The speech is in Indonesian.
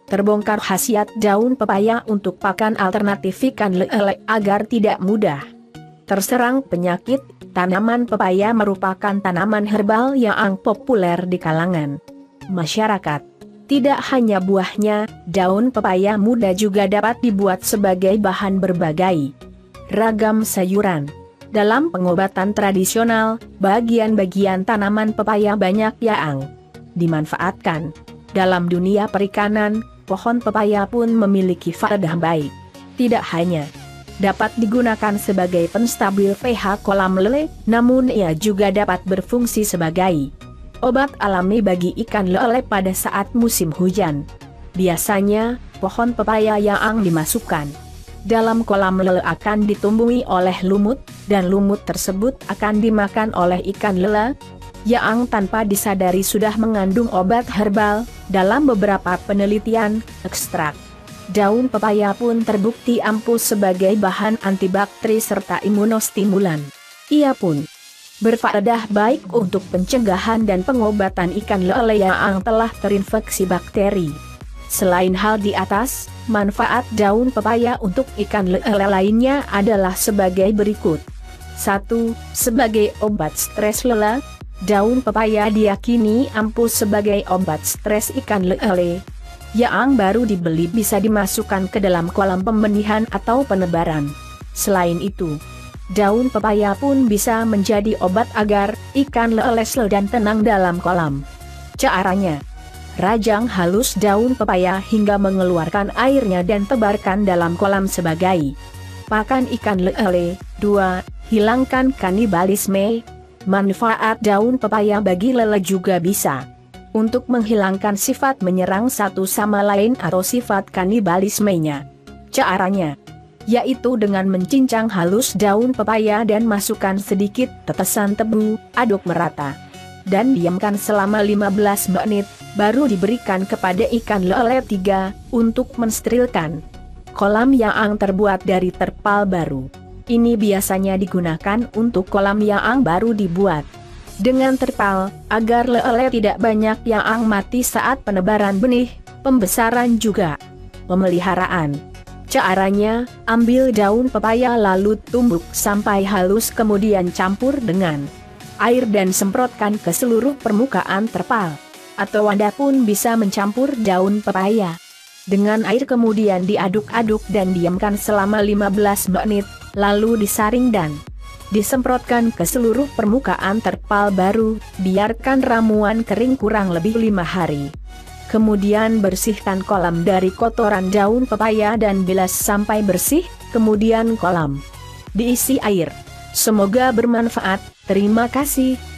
Terbongkar khasiat daun pepaya untuk pakan alternatif ikan lele agar tidak mudah terserang penyakit. Tanaman pepaya merupakan tanaman herbal yang populer di kalangan masyarakat. Tidak hanya buahnya, daun pepaya muda juga dapat dibuat sebagai bahan berbagai ragam sayuran. Dalam pengobatan tradisional, bagian-bagian tanaman pepaya banyak yang dimanfaatkan. Dalam dunia perikanan, pohon pepaya pun memiliki faedah baik. Tidak hanya dapat digunakan sebagai penstabil pH kolam lele, namun ia juga dapat berfungsi sebagai obat alami bagi ikan lele pada saat musim hujan. Biasanya, pohon pepaya yang dimasukkan dalam kolam lele akan ditumbuhi oleh lumut, dan lumut tersebut akan dimakan oleh ikan lele yang tanpa disadari sudah mengandung obat herbal. Dalam beberapa penelitian, ekstrak daun pepaya pun terbukti ampuh sebagai bahan antibakteri serta imunostimulan. Ia pun berfaedah baik untuk pencegahan dan pengobatan ikan lele yang telah terinfeksi bakteri. Selain hal di atas, manfaat daun pepaya untuk ikan lele lainnya adalah sebagai berikut. 1. Sebagai obat stres lele, daun pepaya diyakini ampuh sebagai obat stres ikan lele yang baru dibeli bisa dimasukkan ke dalam kolam pembenihan atau penebaran. Selain itu, daun pepaya pun bisa menjadi obat agar ikan lele slow dan tenang dalam kolam. Caranya, rajang halus daun pepaya hingga mengeluarkan airnya dan tebarkan dalam kolam sebagai pakan ikan lele. 2. Hilangkan kanibalisme. Manfaat daun pepaya bagi lele juga bisa untuk menghilangkan sifat menyerang satu sama lain atau sifat kanibalismenya. Caranya, yaitu dengan mencincang halus daun pepaya dan masukkan sedikit tetesan tebu, aduk merata, dan diamkan selama 15 menit, baru diberikan kepada ikan lele. 3. Untuk mensterilkan kolam yang terbuat dari terpal baru. Ini biasanya digunakan untuk kolam yang baru dibuat dengan terpal, agar lele tidak banyak yang mati saat penebaran benih, pembesaran juga pemeliharaan. Caranya, ambil daun pepaya lalu tumbuk sampai halus kemudian campur dengan air dan semprotkan ke seluruh permukaan terpal. Atau Anda pun bisa mencampur daun pepaya dengan air kemudian diaduk-aduk dan diamkan selama 15 menit, lalu disaring dan disemprotkan ke seluruh permukaan terpal baru, biarkan ramuan kering kurang lebih 5 hari. Kemudian bersihkan kolam dari kotoran daun pepaya dan bilas sampai bersih, kemudian kolam diisi air. Semoga bermanfaat, terima kasih.